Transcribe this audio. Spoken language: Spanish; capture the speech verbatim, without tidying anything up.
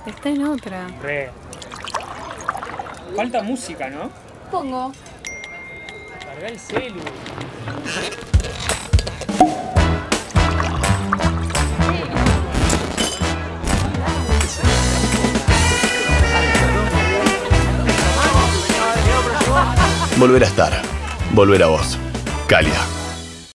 Está en otra. Re. Falta música, ¿no? Pongo. Carga el celu. Volver a estar. Volver a vos. Calia.